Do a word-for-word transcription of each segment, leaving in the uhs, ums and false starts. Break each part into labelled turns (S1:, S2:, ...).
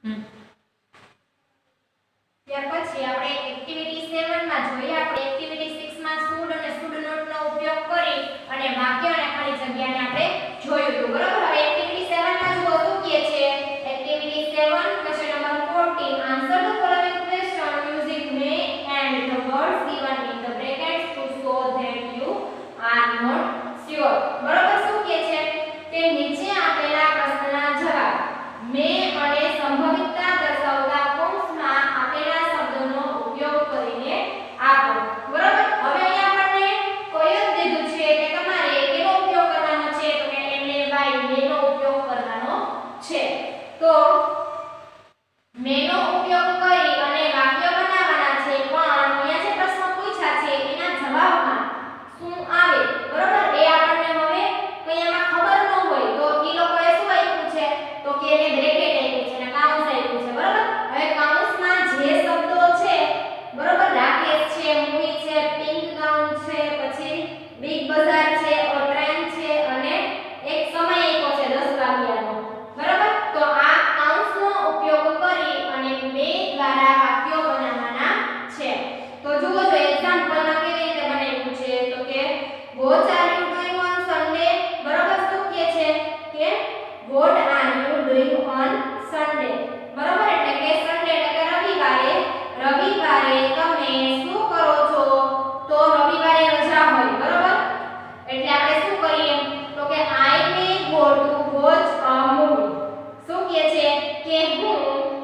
S1: હમ ત્યાર પછી આપણે એક્ટિવિટી સેવન માં જોઈએ. આપણે એક્ટિવિટી સિક્સ માં શુડ અને શુડ નોટ નો ઉપયોગ કરી અને વાક્ય અને ખાલી જગ્યાને આપણે જોયું હતું. બરાબર. હવે એક્ટિવિટી સેવન માં જુઓ શું કહે છે. Activity seven question number fourteen answer the following question using may and the words given in the brackets to show that you are not sure. બરાબર. શું કહે છે કે નીચે આપેલા પ્રશ્નના જવાબ મે અને સંભવિતતા દર્શાવતા કૌંસમાં આપેલા શબ્દોનો ઉપયોગ કરીને આપો. બરાબર. હવે અહીં આપણને કોઈ જ દીધું છે કે તમારે કેનો ઉપયોગ કરવાનો છે તો કે એમને બાય મેનો ઉપયોગ કરવાનો છે. તો મેનો ઉપયોગ કરી અને વાક્ય બનાવવાના છે. પણ અહીંયા જે પ્રશ્ન પૂછ્યા છે એના જવાબમાં શું આવે. બરાબર. એ આપણને હવે કયામાં ખબર ન હોય તો ઈ લોકોએ શું આપ્યું છે તો કે એને બ્રેકેટ આપ્યું છે અને કાઉન્સ આપ્યું છે. બરાબર. હવે કાઉન્સમાં જે શબ્દો છે બરાબર રાકેશ છે, મૂવી છે, પિંક ગાઉન છે, પછી બિગ બજાર છે, ઓર ટ્રેન છે અને એક સમય આપ્યો છે દસ વાગ્યાનો. બરાબર. તો આ કાઉન્સનો ઉપયોગ કરી અને મે દ્વારા વાક્યો બનાવવાના છે. તો જુઓ જો એક્ઝામ્પલમાં કેવી રીતે બનાવ્યું છે તો કે what are you doing on Sunday. બરાબર. શું કહે છે કે what are you doing on Sunday. બરાબર. એટલે કે સન્ડે એટલે કે રવિવારે રવિવારે તમે શું કરો છો તો રવિવારે રજા હોય. બરાબર. એટલે આપણે શું કરીએ તો કે I may go to watch a movie. શું કહે છે કે હું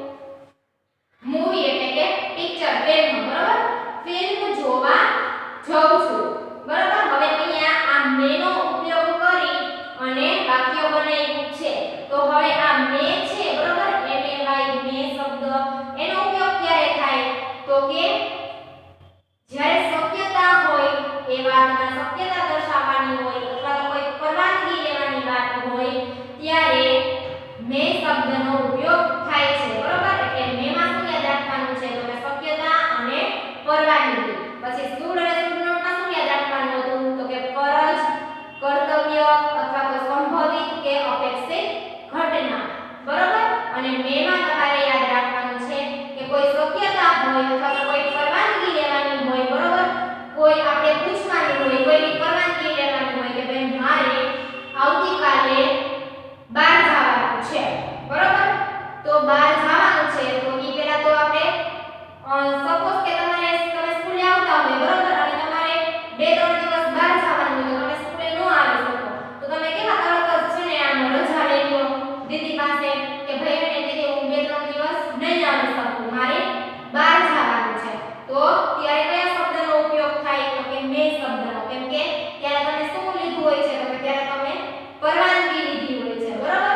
S1: મૂવી એટલે કે પિક્ચર ફિલ્મ. બરાબર. ફિલ્મ જોવા જાઉં છું. બરાબર. હવે અહીંયા આ મેનો ઉપયોગ કરી અને વાક્ય બનાવ્યું છે. તો હવે આ મે છે બરાબર એમ એ વાય મે શબ્દ એનો ઉપયોગ ક્યારે થાય તો કે જ્યારે શક્યતા હોય એ વાતમાં શક્યતા દર્શાવવાની હોય અથવા તો કોઈ પરવાનગી લેવાની વાત હોય ત્યારે મે શબ્દનો ઉપયોગ થાય છે. બરાબર. એટલે મેમાં શું યાદ રાખવાનું છે તો કે શક્યતા અને પરવાનગી. પછી શુડ અને શુડ નોટમાં શું યાદ રાખવાનું હતું તો કે ફરજ, કર્તવ્ય અથવા તો સંભવિત કે અપેક્ષિત ઘટના. બરાબર. અને મેમાં તમારે યાદ રાખવાનું છે કે કોઈ શક્યતા હોય અથવા તો કોઈ પરવાનગી લેવાની હોય. બરાબર. કોઈ આપણે પૂછવાની હોય, કોઈની પરવાનગી લેવાની હોય કે ભાઈ મારે આવતીકાલે બહાર જવાનું છે. બરાબર. તો બહાર જવાનું છે તો ઈ પહેલા તો આપણે સપોઝ કે તમારે તમે સ્કૂલે આવતા હોય. બરાબર. અને તમારે બે ત્રણ દિવસ બહાર જવાનું હોય તો તમે સ્કૂલે ન આવી શકો તો તમે કેવા તરત જ છે ને આમ રજા લઈ લો દીદી પાસે કે ભાઈ અને દીદી હું બે ત્રણ દિવસ નહીં આવી શકું મારે બહાર જવાનું છે. તો ત્યારે કયા શબ્દનો ઉપયોગ થાય તો કે મે શબ્દનો. કેમ કે ત્યારે તમે શું લીધું હોય છે તો કે ત્યારે તમે પરવાનગી લીધી હોય છે. બરાબર.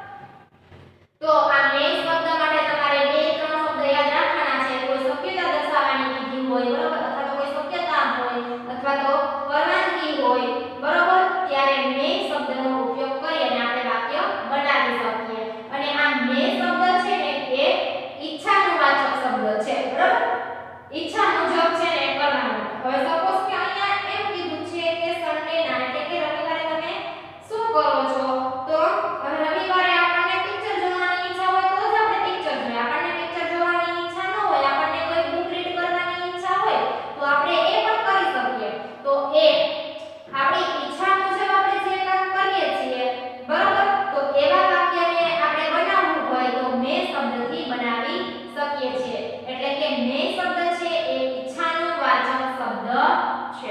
S1: તો આ મે શબ્દ માટે તમારે બે ત્રણ શબ્દ યાદ રાખવાના છે. કોઈ શક્યતા દર્શાવવાની કીધી હોય. બરાબર. અથવા તો કોઈ શક્યતા હોય અથવા તો પરવાનગી હોય. બરાબર. ત્યારે મે શબ્દનો ઉપયોગ કરી અને આપણે વાક્ય બનાવી શકીએ. અને આ મે શબ્દ છે ને એ ઈચ્છાનું વાચક શબ્દ છે. બરાબર. ઈચ્છા મુજબ છે ને કરવાનું. હવે સપોઝ કે અહીંયા એમ કીધું છે કે સન્ડે ના એટલે કે રવિવારે તમે શું કરો છો તો રવિવારે આપણને પિક્ચર જોવાની ઈચ્છા હોય તો જ આપણે પિક્ચર જોઈએ. આપણને પિક્ચર જોવાની ઈચ્છા ન હોય, આપણને કોઈ બુક રીડ કરવાની ઈચ્છા હોય તો આપણે એ પણ કરી શકીએ. તો એ આપણી ઈચ્છા મુજબ આપણે જે કામ કરીએ છીએ. બરાબર. તો એવા વાક્યને આપણે બનાવવું હોય તો મે શબ્દથી બનાવી શકીએ છીએ. એટલે કે મે શબ્દ છે એ ઈચ્છાનું વાચક શબ્દ છે.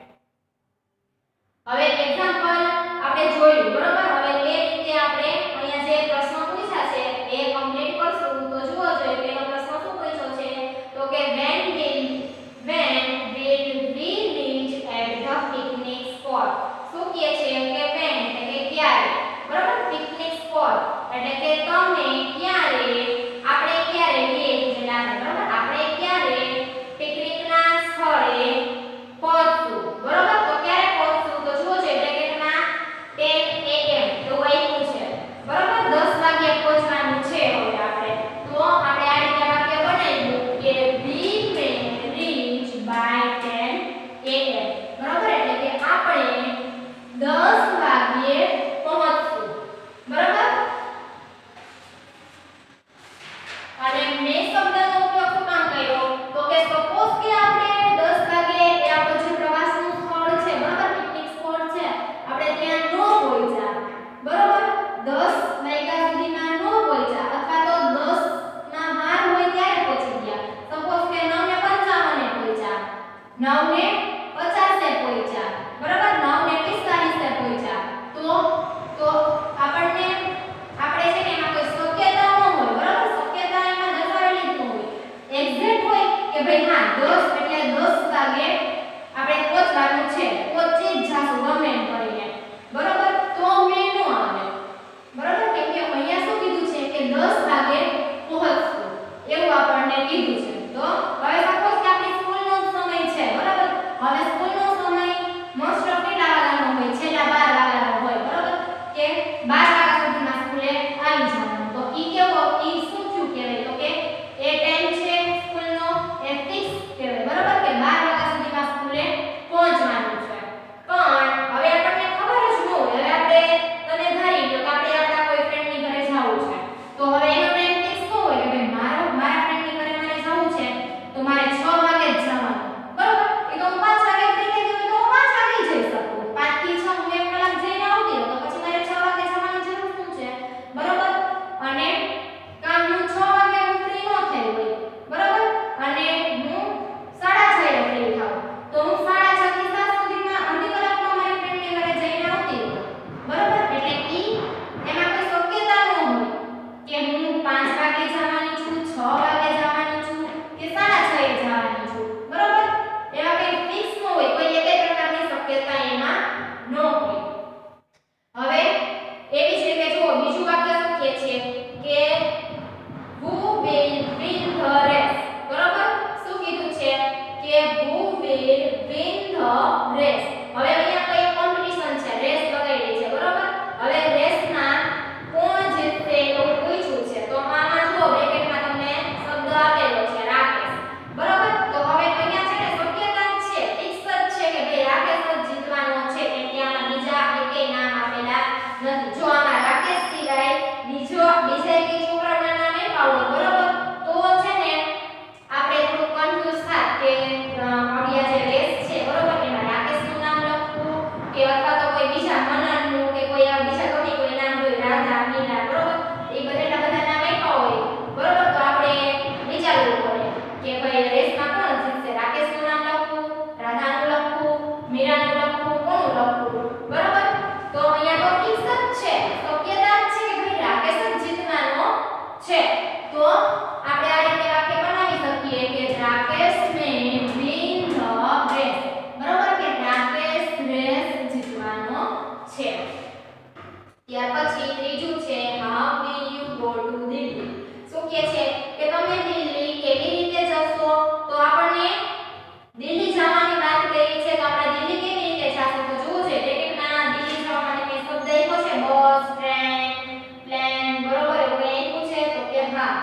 S1: હવે એક્ઝામ્પલ આપણે જોયું. બરાબર. હવે એ રીતે આપણે અહીંયા જે પ્રશ્નો પૂછ્યા છે એ કમ્પ્લીટ કરશું. તો જુઓ જોઈએ પહેલો પ્રશ્ન શું પૂછ્યો છે તો કે when will when will we reach at the picnic spot. શું કહે છે કે when એટલે કે ક્યારે. બરાબર. પિકનિક સ્પોટ એટલે કે તમે ક્યારે આપણે ક્યારે reach એટલે આપણે. બરાબર. આપણે ક્યારે પિકનિકના સ્થળે પહોંચશું. બરાબર. તો ક્યારે પહોંચશું તો જુઓ છે બ્રેકેટમાં ten a m એવું આપ્યું છે. બરાબર. દસ વાગ્યે પહોંચવાનું છે. હવે આપણે તો આપણે આ રીતે વાક્ય બનાવ્યું કે we may reach by ten a m. બરાબર. એટલે કે આપણે દસ વાગ્યે પહોંચશું. બરાબર.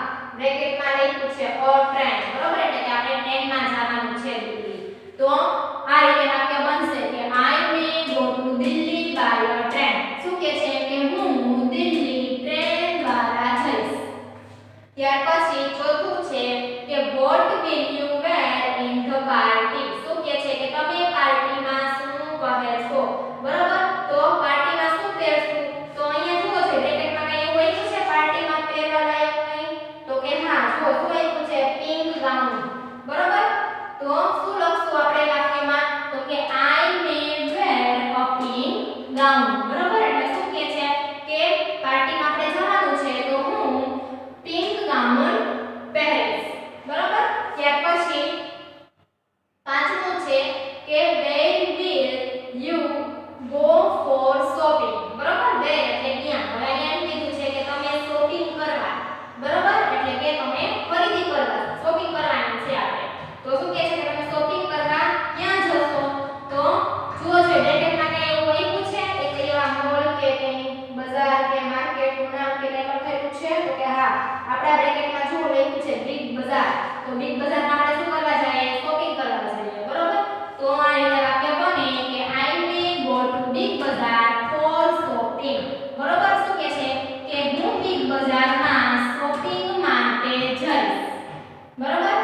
S1: બ્રેકેટમાં લખ્યું છે અ ટ્રેન, બરોબર, એટલે કે આપણે ટ્રેનમાં જવાનું છે દિલ્હી. તો આ રીતે વાક્ય બનશે કે I may go to Delhi by a train. શું કે છે કે હું દિલ્હી ટ્રેન દ્વારા જઈશ. ત્યાર પછી ચોથું છે કે what will you wear in the party. શું કે છે કે તમે પાર્ટીમાં શું પહેરશો, બરોબર. તો પાર્ટીમાં શું પહેરશું, તો અહીંયા જુઓ છે બ્રેકેટમાં કઈ એવું લખ્યું છે પાર્ટીમાં પહેરવા લાયક કઈ, તો કે હા જુઓ શું લખ્યું છે પિંક ગાઉન, બરોબર. તો શું લખશું આપણે વાક્યમાં, તો કે I may wear a pink gown, બરોબર. એટલે શું કે છે કે પાર્ટીમાં આપણે જવાનું છે તો હું પિંક ગાઉન પહેરીશ, બરોબર. ત્યાર પછી પાંચમું છે કે where will you go for shopping, બરોબર. where એટલે ક્યાં, હવે અહીંયા એમ કીધું છે કે તમે શોપિંગ કરવા, બરોબર, એટલે કે તમે ખરીદી કરવા, શોપિંગ કરવાની છે આપણે. તો શું કહે છે કે તમે શોપિંગ કરવા ક્યાં જશો, તો જુઓ છે બ્રેકેટમાં કઈ એવું લખ્યું છે એક એવા મોલ કે કઈ બજાર કે માર્કેટ નું નામ કે કઈ લખેલું છે, તો કે હા આપણા બ્રેકેટમાં જુઓ લખ્યું છે બિગ બજાર. તો બિગ બજારમાં આપણે શું કરવા જઈએ, શોપિંગ કરવા જઈએ, બરોબર. તો આ રીતે વાક્ય બને કે I may go to Big Bazaar for shopping, બરોબર. શું કહે છે કે હું બિગ બજારમાં શોપિંગ માટે જઈશ, બરોબર.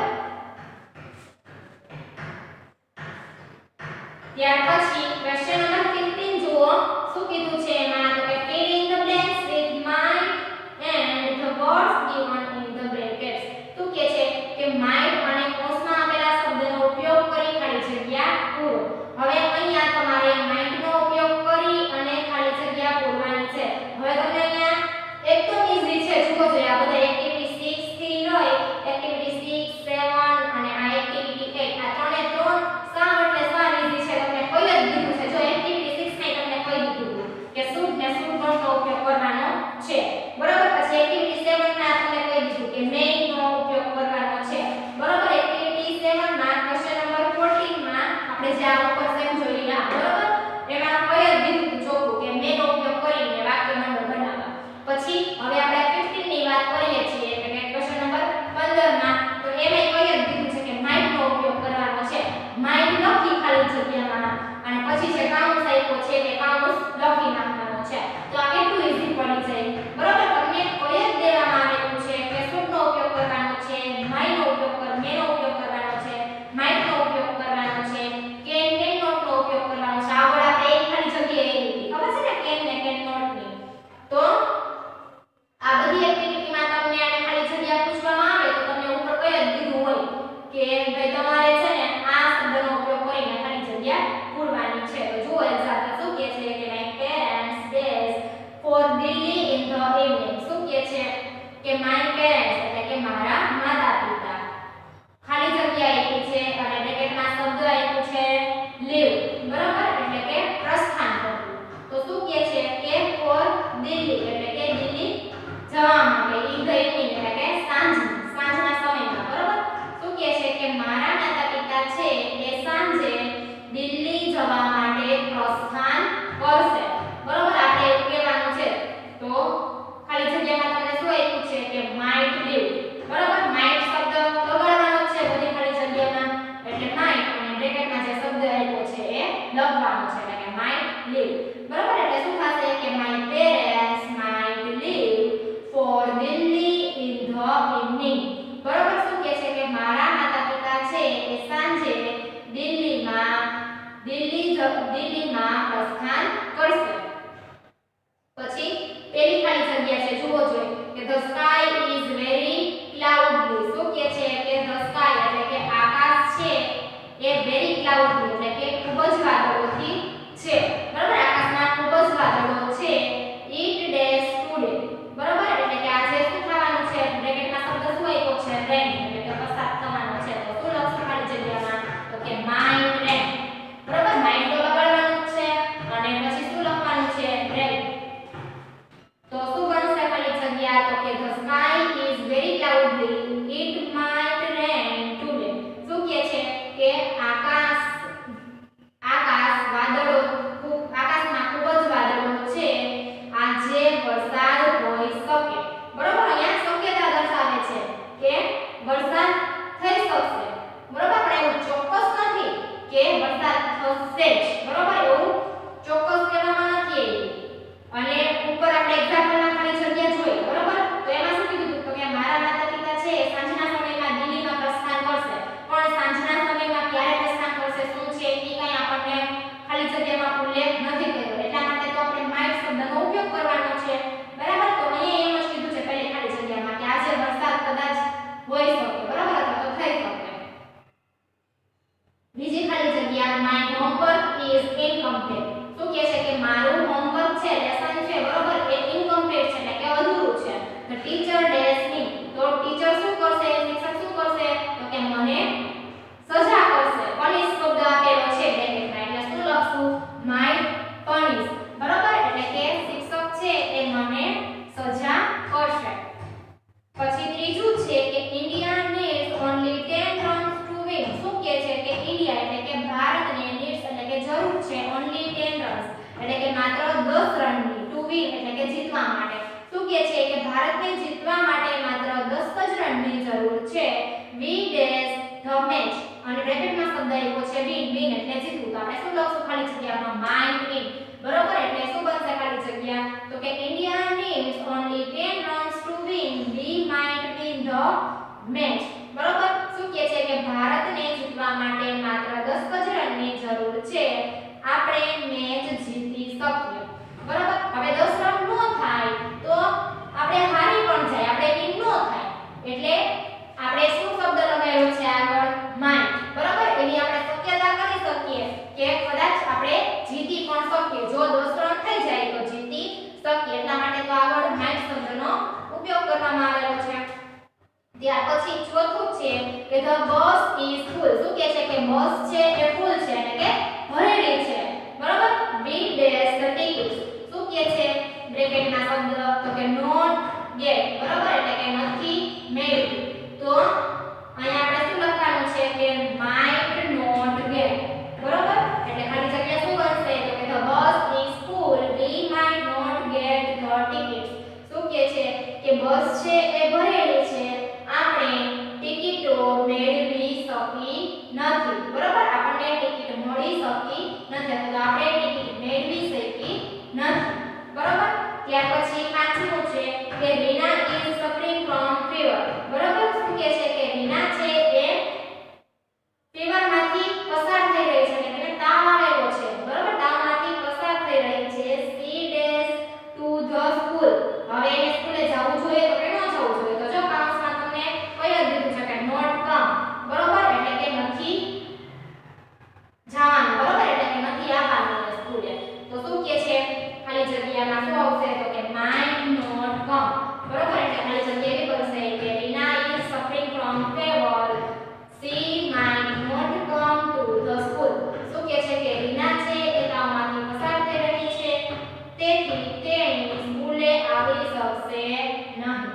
S1: ત્યાર પછી ક્વેશ્ચન નંબર ફિફ્ટીન જુઓ શું કીધું છે એમાં, તો કે fill in the blanks with might and the words given in the brackets. શું કહે છે કે might અને કૌંસમાં આપેલા શબ્દનો ઉપયોગ કરી ખાલી જગ્યા પૂરો. હવે અહીંયા તમારે might નો ઉપયોગ કરી અને ખાલી જગ્યા પૂરવાની છે. હવે તમને અહીંયા એકદમ ઈઝી છે, જુઓ જો આ બધા એક્ટિવિટી સિક્સ થી લઈ એક્ટિવિટી સિક્સ, સેવન અને આ એક્ટિવિટી એઈટ, આ ત્રણે ત્રણ સાવ એટલે સાવ ઈઝી છે. તમને કોઈ જ દીધું છે, જો એક્ટિવિટી સિક્સ ને તમને કોઈ દીધું કે શુડ ને શુડ નો ઉપયોગ કરવાનો છે, બરોબર. પછી એક્ટિવિટી સેવન ના તમને કોઈ દીધું કે મેઇન નો ઉપયોગ કરવાનો છે, બરોબર. એક્ટિવિટી સેવન માં ક્વેશ્ચન નંબર ચૌદ માં આપણે જે આ ઉપર સેમ જોઈ રહ્યા, બરોબર, એમાં કોઈ જ દીધું ચોખ્ખું કે મેઇન નો ઉપયોગ કરીને વાક્ય મંડળ બનાવવા. પછી હવે આપણે ફિફ્ટીન ની વાત કરીએ છીએ એટલે કે ક્વેશ્ચન નંબર પંદર માં, તો એમાં કોઈ જ દીધું છે કે માઇટ નો ઉપયોગ કરવાનો છે. માઇટ લખી ખાલી જગ્યામાં અને પછી જે કાઉન્સ આપ્યો છે તે કાઉન્સ લખી નાખવાનો છે. તો આ કેટલું ઈઝી પડી જાય, બરોબર. તમને કોઈ જ દેવામાં આવેલું છે કે શુડ નો ઉપયોગ કરવાનો છે, માઇટ નો ઉપયોગ કર મે નો ઉપયોગ કરવાનો છે, માઇટ નો ઉપયોગ કરવાનો છે, કેન કેન નોટ નો ઉપયોગ કરવાનો છે. આગળ આપણે એક ખાલી જગ્યાએ લીધી ખબર છે ને કેન ને કેન નોટ ની. તો આ બધી એક્ટિવિટીમાં તમને આને ખાલી જગ્યા પૂછવામાં આવે તો તમને ઉપર કઈ જ દીધું હોય કે ભાઈ તમારે છે ને આ શબ્દનો ઉપયોગ કરીને ખાલી જગ્યા પૂરવાની છે. તો જુઓ એક્ઝામ્પલ શું કહે છે કે my parents days for Delhi in the evening. શું કહે છે કે માય પેરેન્ટ્સ એટલે કે મારા માતા પિતા, ખાલી જગ્યા આપી છે અને બ્રેકેટમાં શબ્દ આપ્યું છે લીવ, બરાબર, એટલે કે પ્રસ્થાન કરવું. તો શું કહે છે કે ફોર દિલ્હી એટલે કે દિલ્હી જવા માટે, ઇન ધ ઇવનિંગ એટલે કે સાંજ સાંજના સમયમાં, બરાબર. શું કહે છે કે મારા માતા પિતા છે એ સાંજે દિલ્હી જવા માટે પ્રસ્થાન કરશે, બરાબર. આપણે એવું કહેવાનું છે તો ખાલી જગ્યામાં તમને શું આપ્યું છે કે માઇટ લીવ, બરાબર. માઇટ શબ્દ લગાડવાનો છે બધી ખાલી જગ્યામાં એટલે માઇટ અને બ્રેકેટમાં જે શબ્દ આપ્યો છે એ લખવાનો છે એટલે કે માઇટ લીવ, બરાબર. એટલે શું થશે કે my parents might leave for Delhi in the evening, બરાબર. શું કહે છે કે મારા માતા પિતા છે એ સાંજે દિલ્હીમાં દિલ્હી દિલ્હીમાં પ્રસ્થાન કરશે. પછી પેલી ખાલી જગ્યા છે જુઓ જોઈએ કે the sky is very cloudy. શું કહે છે કે the sky એટલે કે આકાશ છે એ very cloudy એટલે કે ખૂબ જ વાદળોથી છે, બરાબર. આકાશમાં ખૂબ જ વાદળો છે. it days today, બરાબર, એટલે કે આજે શું થવાનું છે, બ્રેકેટમાં શબ્દ શું આપ્યો છે rain એટલે કે વરસાદ થવાનો છે. તો શું લખશું ખાલી જગ્યામાં, તો કે might rain, બરાબર. might તો લગાડવાનું છે અને પછી શું લખવાનું છે rain. તો શું બનશે ખાલી જગ્યા, તો કે the sky ધ મેચ. બરોબર શું કહે છે કે ભારતને જીતવા માટે માત્ર દસ જ રનની જરૂર છે, આપણે મેચ જીતી શકીએ. બરોબર હવે દસ રન નો થાય તો આપણે હારી પણ જાય, આપણે વિન નો થાય, એટલે આપણે શું શબ્દ લગાવ્યો છે આગળ માઇટ. બરોબર એવી આપણે શક્યતા કરી શકીએ કે કદાચ આપણે જીતી પણ શકીએ, જો દસ રન થઈ જાય તો જીતી શકીએ, એટલા માટે તો આગળ માઇટ શબ્દનો ઉપયોગ કરવામાં આવેલો છે. ત્યાર પછી ચોથું છે કે the bus is full. શું કહે છે કે બસ છે એ ફૂલ છે એટલે કે ભરેલી છે. બરોબર we dash the tickets. શું કહે છે બ્રેકેટમાં શબ્દ તો કે not get. બરોબર એટલે કે નથી મેળવ્યું. તો અહીંયા આપણે શું લખવાનું છે કે might not get. બરોબર એટલે ખાલી જગ્યા શું બનશે તો કે the bus is full, we might not get the tickets. શું કહે છે કે બસ છે એ ભરેલી છે, આપણે ટિકિટો મેળવી શકી નથી. બરોબર આપણને ટિકિટ મળી શકી નથી, તો આપણે ટિકિટ મેળવી શકી નથી. બરોબર ત્યાર પછી પાંચમું છે કે Reena is suffering from fever. બરોબર શું કહે છે કે રીના છે એ ફીવરમાંથી પસાર થઈ રહી છે, એટલે કે તાવ આવેલો છે. બરોબર તાવમાંથી પસાર થઈ રહી છે. She dash to the school. હવે એને સ્કૂલે જવું જોઈએ તો કે ન જવું જોઈએ, તો જો કાઉન્સમાં તમને કઈ દીધું છે કે નોટ કમ. બરોબર એટલે કે નથી જવાનું. બરોબર એટલે કે નથી આવવાનું સ્કૂલે. તો શું કહે છે ખાલી જગ્યામાં શું આવશે તો કે might not come. બરોબર એટલે ખાલી જગ્યા એવી બનશે કે Reena is suffering from fever, she might not come to the school. શું કહે છે કે રીના છે એ તાવમાંથી પસાર થઈ રહી છે, તેથી તેણી સ્કૂલે આવી શકશે નહીં.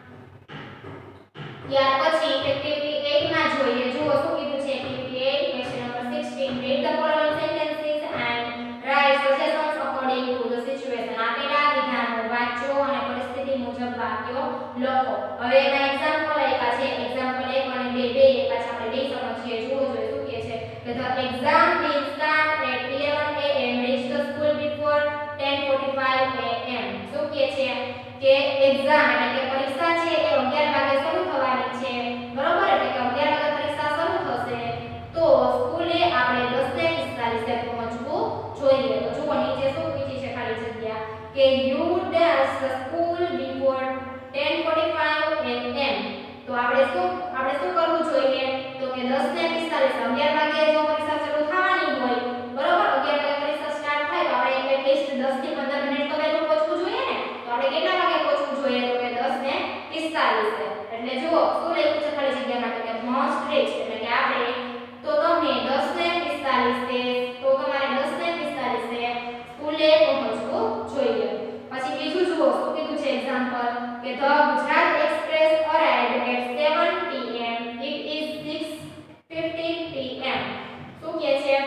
S1: ત્યાર પછી એક્ટિવિટી આઠ માં જોઈએ. જુઓ શું કીધું છે એક્ટિવિટી આઠ question number sixteen. read the following sentences and write suggestions according to the situation. આપેલા વિધાનો વાંચો અને પરિસ્થિતિ મુજબ વાક્યો લખો. હવે એના એક્ઝામ્પલ આપ્યા છે, એક્ઝામ્પલ એક અને બે બે આપ્યા છે, આપણે બે સમજીએ. જુઓ જોઈએ શું કહે છે કે the exam will start at eleven a m reach the school before ten forty-five a m. શું કહે છે કે એક્ઝામ એટલે કે પરીક્ષા છે એ અગિયાર વાગે શરૂ થવાની છે. બરોબર એટલે કે અગિયાર વાગે પરીક્ષા શરૂ થશે, તો સ્કૂલે આપણે દસ ને પિસ્તાલીસ એ પહોંચવું જોઈએ. તો જુઓ નીચે શું પૂછી છે ખાલી જગ્યા કે you dash the school before ten forty-five a m. તો આપણે શું આપણે શું કરવું જોઈએ તો કે દસ ને પિસ્તાલીસ અગિયાર વાગે જો પરીક્ષા શરૂ થવાની હોય. બરોબર અગિયાર વાગે પરીક્ષા સ્ટાર્ટ થાય તો આપણે એટલીસ્ટ દસ થી પંદર મિનિટ તો વહેલું પહોંચવું જોઈએ ને. તો આપણે કેટલા વાગે પહોંચવું જોઈએ તો કે દસ ને પિસ્તાલીસ. એટલે જુઓ શું લખ્યું છે ખાલી જગ્યામાં તો કે must reach એટલે કે આપણે તો તમે દસ ને પિસ્તાલીસ તો તમારે દસ ને પિસ્તાલીસ સ્કૂલે પહોંચવું જોઈએ. પછી બીજું જુઓ શું કીધું છે એક્ઝામ્પલ કે the Gujarat Express arrived at seven p m it is six fifteen p m. શું કહે છે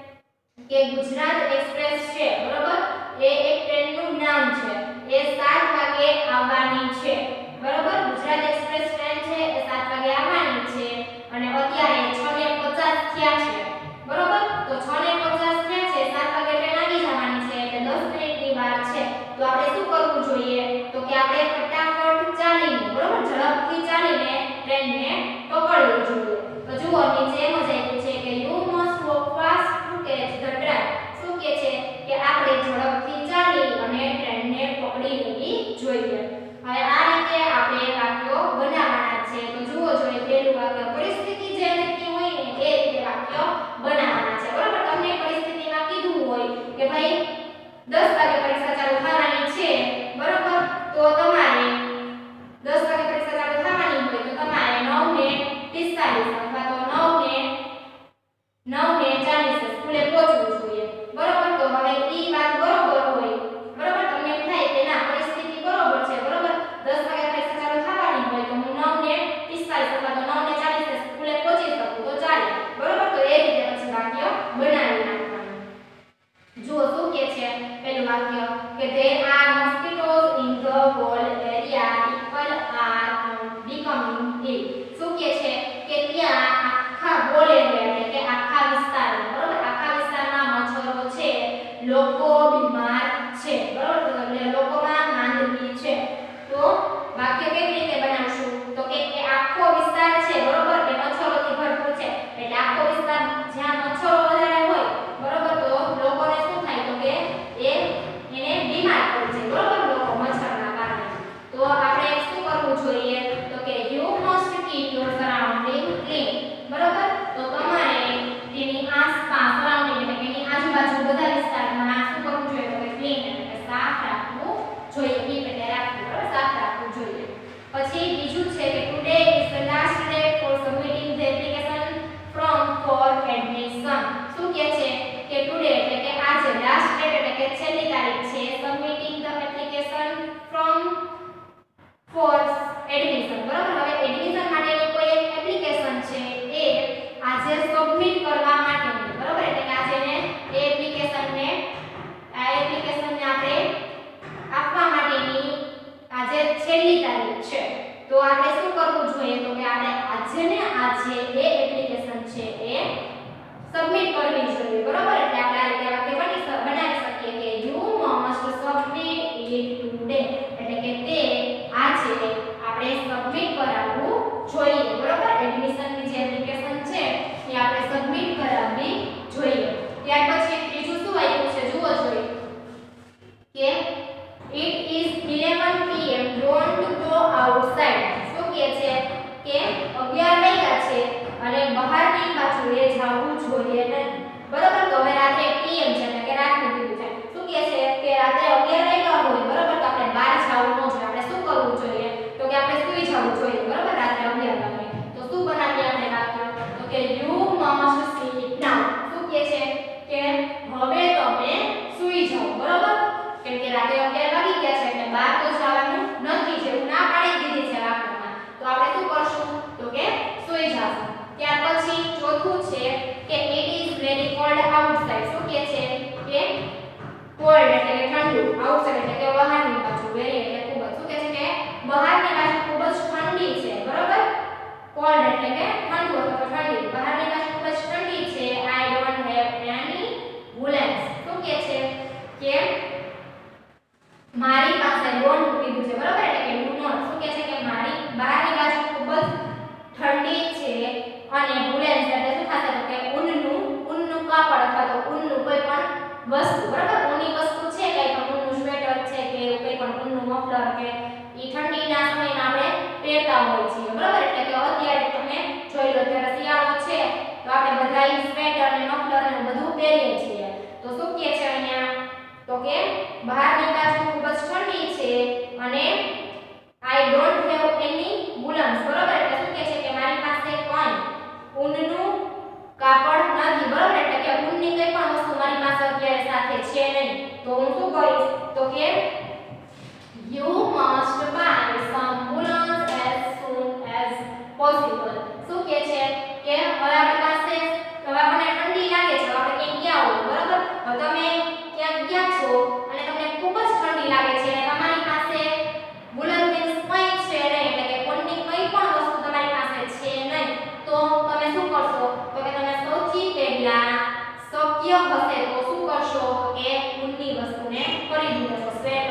S1: કે ગુજરાત એક્સપ્રેસ છે. બરોબર એ એક ટ્રેનનું નામ છે, એ સાત વાગે આવવાની છે. બરોબર ગુજરાત એક્સપ્રેસ ટ્રેન છે એ સાત વાગે આવવાની છે અને અત્યારે છ ને પચાસ થયા છે. બરોબર તો છ ને પચાસ થયા છે, સાત વાગે ટ્રેન આવી જવાની છે એટલે દસ મિનિટની વાર છે. તો આપણે શું કરવું જોઈએ તો કે આપણે ફટાફટ ચાલીને બરોબર ઝડપથી ચાલીને ટ્રેનને પકડવી જોઈએ. તો જુઓ નીચે એમ જ આપ્યું છે કે you must walk fast to catch the train. શું કહે છે કે આપણે ઝડપથી ચાલી અને ટ્રેનને પકડી લેવી જોઈએ. હવે આ રીતે આપણે વાક્યો બનાવવાના છે. તો જુઓ જોઈએ પહેલું વાક્ય પરિસ્થિતિ જે રીતની હોય ને એ રીતે વાક્ય બનાવવાના છે. બરોબર તમને પરિસ્થિતિમાં કીધું હોય કે ભાઈ દસ વાગે પરીક્ષા ચાલુ થવાની છે. બરોબર તો તમારે દસ વાગે પરીક્ષા ચાલુ થવાની હોય તો તમારે નવ ને પિસ્તાલીસ અથવા તો નવ ને નવ ને ચાલીસ સ્કૂલે પહોંચવું જોઈએ. બરોબર તો હવે ઈ વાત બરોબર હોય. બરોબર તમને એમ થાય કે ના પરિસ્થિતિ બરોબર છે. બરોબર દસ વાગે પરીક્ષા ચાલુ થવાની હોય તો હું નવ ને પિસ્તાલીસ અથવા તો નવ ને ચાલીસ સ્કૂલે પહોંચી શકું તો ચાલે. બરોબર તો એ રીતે પછી વાક્ય બનાવી નાખવાનું. જુઓ શું કહે છે પહેલું વાક્ય કે there are mosquitoes in the whole area, people are becoming ill. શું કહે છે કે ત્યાં જોઈએ તો કે આપણે આજે ને આજે એ એપ્લિકેશન છે એ સબમિટ કરવી જોઈએ બરોબર એટલે આપણે આ રીતે વાક્ય બની બનાવી શકીએ કે you must submit it today એટલે કે તે આજે આપણે સબમિટ કરાવવું જોઈએ બરોબર એડમિશનની જે એપ્લિકેશન છે એ આપણે સબમિટ કરાવવી જોઈએ ત્યાર પછી ત્રીજું શું આપ્યું છે જુઓ જોઈએ કે it is eleven p m don't go outside શું કહે છે કે અગિયાર વાગ્યા છે અને બહારની બાજુએ જવું જોઈએ નહીં બરોબર તો હવે રાત્રે pm છે એટલે કે રાતનું કીધું છે શું કહે છે કે રાત્રે અગિયાર વાગ્યા હોય બરોબર તો આપણે બહાર જવું ન જોઈએ આપણે શું કરવું જોઈએ તો કે આપણે સૂઈ જવું જોઈએ બરોબર રાત્રે અગિયાર વાગે તો શું બનાવીએ આપણે વાક્ય તો કે you must sit down શું કહે છે કે હવે તમે સૂઈ જાઓ બરોબર કેમ કે રાત્રે અગિયાર વાગી ગયા છે એટલે બહાર તો જવાનું નથી જેવું ના પાડી દીધી છે વાક્યમાં તો આપણે શું કરશું તો કે સૂઈ જાશું ત્યાર પછી ચોથું છે કે it is very cold outside શું કહે છે કે cold એટલે કે ઠંડુ outside એટલે કે બહારની બાજુ very એટલે ખૂબ જ શું કહે છે કે બહારની બાજુ ખૂબ જ ઠંડી છે બરોબર cold એટલે કે ઠંડુ અથવા ઠંડી બહારની બાજુ ખૂબ જ ઠંડી છે I don't have any woolens શું કહે છે કે મારી પાસે ડોન્ટ કીધું છે બરોબર એટલે કે ડુ નોટ શું કહે છે કે મારી બહારની બાજુ ખૂબ જ ઠંડી છે અને વુલેન્સ એટલે શું થશે તો કે ઊનનું ઊનનું કાપડ અથવા તો ઊનનું કોઈ પણ વસ્તુ બરોબર ઊની વસ્તુ છે કઈ પણ ઊનનું સ્વેટર છે કે કોઈ પણ ઊનનું મફલર કે ઈ ઠંડીના સમયમાં આપણે પહેરતા હોય છીએ બરોબર એટલે કે અત્યારે તમે જોઈ લો ત્યારે શિયાળો છે તો આપણે બધા ઈ સ્વેટર અને મફલર ને બધું પહેરીએ છીએ તો શું કહે છે અહીંયા તો કે બહારની બાજુ ખૂબ જ ઠંડી છે અને I don't have any woolens બરોબર એટલે શું કહે છે કે મારી પાસે કોઈ ઊનનું કાપડ નથી બરોબર એટલે કે ઊનની કોઈ પણ વસ્તુ મારી પાસે અત્યારે સાથે છે નહીં તો હું શું કરીશ તો કે you must buy some woolens as soon as possible શું કહે છે કે હવે આપણી પાસે હવે આપણને ઠંડી લાગે છે આપણે ક્યાંક ગયા હોય બરોબર હવે તમે ક્યાંક ગયા છો અને તમને ખૂબ જ ઠંડી લાગે છે અને તમારી પાસે woolen things કંઈ છે નહીં એટલે કે ઊનની કંઈ પણ વસ્તુ તમારી પાસે છે નહીં તો તમે શું કરશો તો કે તમે સૌથી પહેલા શક્ય હશે તો શું કરશો કે ઊનની વસ્તુને ખરીદી લેશો સ્વેટર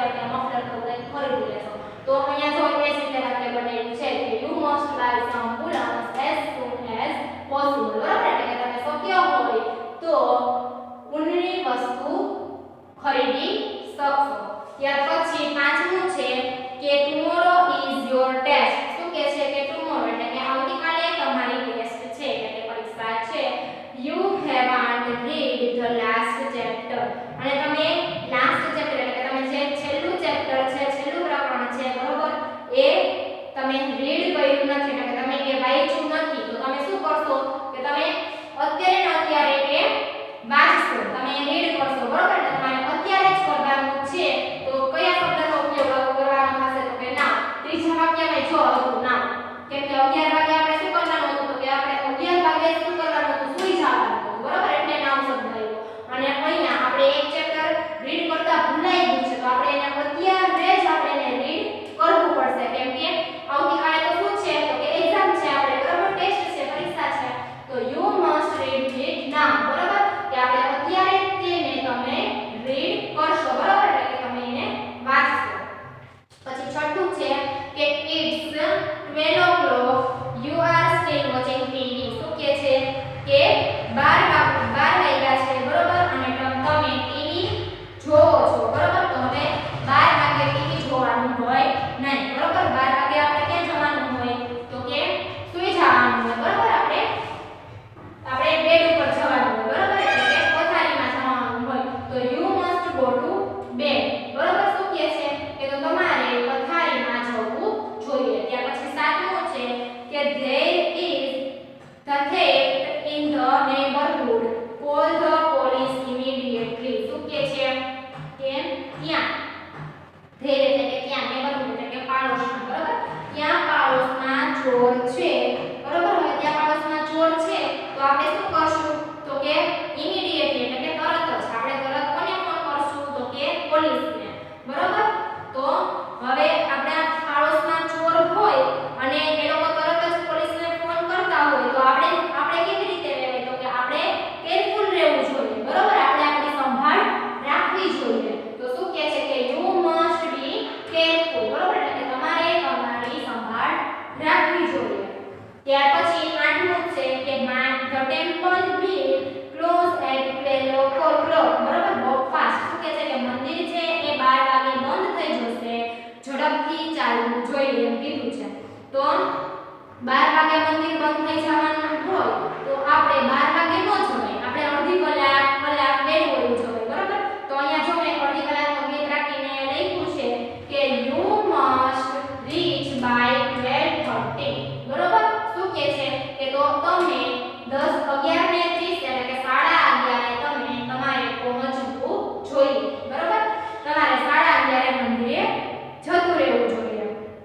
S1: રાખવી જોઈએ. ત્યાર પછી આઠમું છે કે the temple will close at twelve o'clock. બરાબર, walk fast. શું કહે છે કે મંદિર છે એ બાર વાગે બંધ થઈ જશે, ઝડપથી ચાલવું જોઈએ એમ કીધું છે. તો બાર વાગે મંદિર બંધ થઈ જવાનું હોય તો આપણે બાર વાગે ન જવાય, આપણે અડધી કલાક કલાક વહેલું હોવું જોઈએ. બરાબર, તો અહીંયા જો મેં અડધી કલાકનો ગેપ રાખીને લખ્યું છે કે you must reach by twelve thirty. બરાબર, શું કહે છે કે તો તમે દસ અગિયાર ને ત્રીસ એટલે કે સાડા અગિયારે તમે તમારે પહોંચવું જોઈએ. બરાબર, તમારે સાડા અગિયારે મંદિરે જતું રહેવું જોઈએ.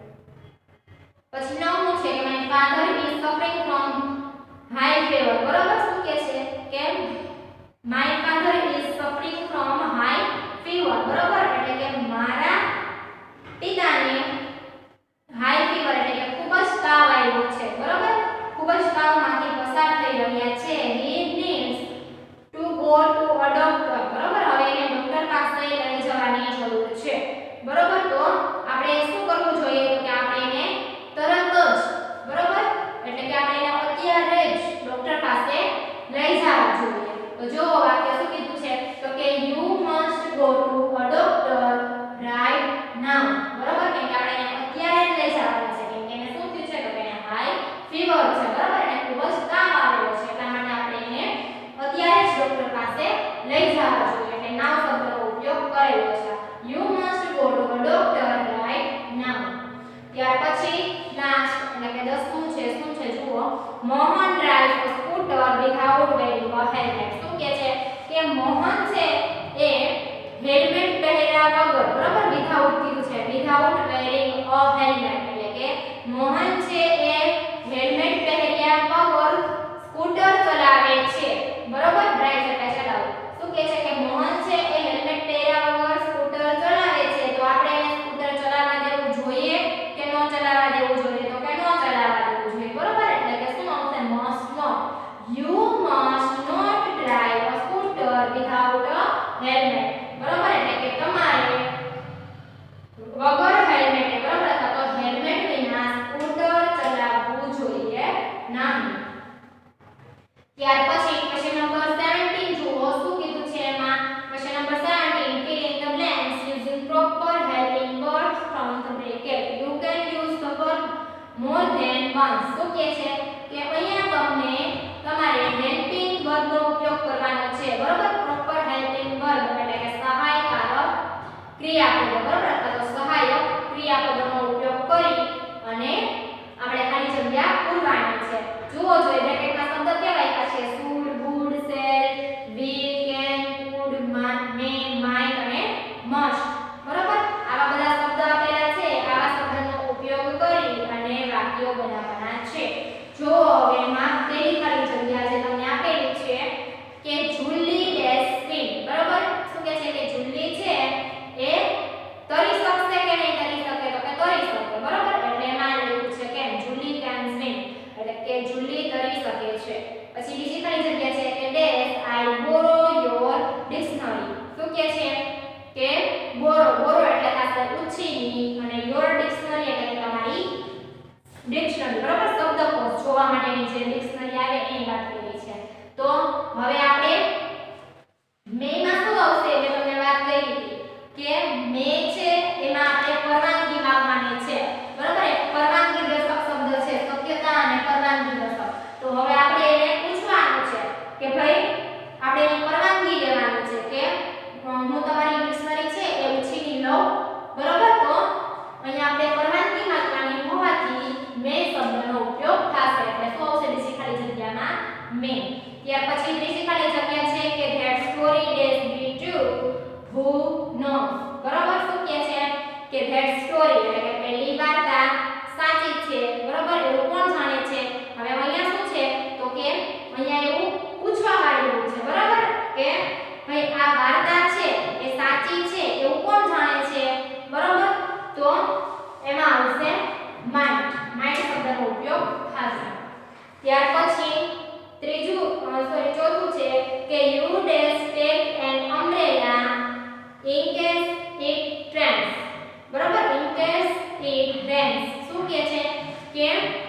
S1: પછી નવમું છે કે my father is suffering from high fever. બરાબર, શું કહે છે કે my father is suffering from high fever. બરાબર, એટલે કે મારા પિતાને હાઈ ફીવર એટલે કે ખૂબ જ તાવ આવ્યો છે. બરાબર, ખૂબ જ તાવમાંથી પસાર થઈ રહ્યા છે. he needs to go to a doctor. બરાબર, હવે એને ડોક્ટર પાસે લઈ જવાની જરૂર છે. બરાબર, તો આપણે શું કરવું જોઈએ તો કે આપણે એને તરત જ, બરાબર, એટલે કે આપણે એને અત્યારે જ ડોક્ટર પાસે લઈ જવા જોઈએ. તો જો વાક્ય શું કીધું છે તો કે you must go to a doctor right now. બરાબર, કે આપણે એને અત્યારે જ લઈ જવાના છે કેમ કે એને શું થયું છે તો કે એને હાઈ ફીવર છે. બરાબર, એને ખૂબ જ તાવ આવેલો છે, એટલા માટે આપણે એને અત્યારે જ ડોક્ટર પાસે લઈ જવા જોઈએ. એટલે now શબ્દનો ઉપયોગ કરેલો છે. you must go to a doctor right now. ત્યાર પછી લાસ્ટ એટલે કે દસમું છે શું છે જુઓ, Mohan drives a scooter without wearing a helmet. શું કહે છે કે મોહન છે એ હેલ્મેટ પહેર્યા વગર, બરાબર, વિધાઉટ કીધું છે, વિધાઉટ વેરિંગ અ હેલ્મેટ એટલે કે મોહન છે એ હેલ્મેટ પહેર્યા વગર સ્કૂટર ચલાવે છે. બરાબર, ડ્રાઈવ એટલે ચલાવવું. શું કહે છે કે મોહન છે એ હેલ્મેટ પહેર્યા વગર સ્કૂટર ચલાવે છે, તો આપણે એને સ્કૂટર ચલાવવા દેવું જોઈએ કે ન ચલાવવા દેવું જોઈએ તો કે ન ચલાવવા દેવું જોઈએ. બરાબર, એટલે કે શું આવશે must not. you must not drive a scooter without a helmet. બરાબર, એટલે કે તમારે વગર હેલ્મેટ, બરાબર, અથવા તો હેલ્મેટ વિના સ્કૂટર ચલાવવું જોઈએ નહીં. ત્યાર પછી ક્વેશ્ચન નંબર સત્તર જુઓ શું કીધું છે એમાં. ક્વેશ્ચન નંબર સત્તર fill in the blanks using proper helping verbs from the bracket. you can use the verb more than once. શું કહે છે કે અહીંયા તમને તમારે હેલ્પિંગ વર્બનો ઉપયોગ કરવાનો છે. બરાબર, પ્રોપર હેલ્પિંગ વર્બ એટલે કે સહાયકારક ક્રિયાપદો, બરાબર, અથવા તો સહાયક ક્રિયાપદોનો ઉપયોગ કરી અને આપણે ખાલી જગ્યા પૂરવાની છે. જુઓ જોઈએ બ્રેકેટમાં શબ્દ કેવા આપ્યા છે should, would, shall, will, can, could, may, might અને must. બરાબર, આવા બધા શબ્દ આપેલા છે, આવા શબ્દનો ઉપયોગ કરી અને વાક્યો બનાવવાના છે. જો હવે એમાં પેલી ખાલી જગ્યા જે તમને આપેલી છે કે જુલી ડેશ સ્વિમ. બરાબર, શું કહે છે કે જુલી છે એ તરી શકશે કે નહીં તરી શકે તો કે તરી શકે. બરાબર, એટલે એમાં લખ્યું છે કે જુલી કેન સ્વિમ એટલે કે જુલી તરી શકે છે. પછી બીજી ખાલી જગ્યા છે કે dash I borrow your dictionary. શું કહે છે કે બોરો, બોરો એટલે ખાસ ઉછીની અને યોર ડિક્શનરી એટલે કે તમારી ડિક્શનરી. બરાબર, શબ્દકોશ જોવા માટેની જે ડિક્શનરી આવે એની વાત કરી છે. તો હવે આપણે મે માં શું આવશે મેં તમને વાત કરી હતી કે મે છે એમાં આપણે પરવાનગી માંગવાની છે. બરાબર, એક પરવાનગી દર્શક શબ્દ છે, શક્યતા અને પરવાનગી દર્શક. તો હવે આપણે એને પૂછવાનું છે કે ભાઈ આપણે એની પરવાનગી લેવાની છે કે હું તમારી ડિક્શનરી છે એ ઉછીની લઉં. બરાબર, તો અહીંયા આપણે પરવાનગી માંગવાની હોવાથી મે શબ્દનો ઉપયોગ થશે. એટલે શું આવશે બીજી ખાલી જગ્યામાં મે. ત્યાર પછી ત્રીજી ખાલી જગ્યા છે કે that story dash be true who knows. બરાબર, શું કહે છે કે that story એટલે કે પહેલી વાર્તા સાચી છે. બરાબર, એવું કોણ જાણે છે. હવે અહીંયા શું છે તો કે અહીંયા એવું પૂછવા વાળું છે. બરાબર, કે ભાઈ આ વાર્તા છે એ સાચી છે એવું કોણ જાણે છે. બરાબર, તો એમાં આવશે might. might શબ્દનો ઉપયોગ થશે. ત્યાર પછી ત્રીજું સોરી ચોથું છે કે you dash take an umbrella in case it rains. બરાબર, in case it rains. શું કહે છે કેમ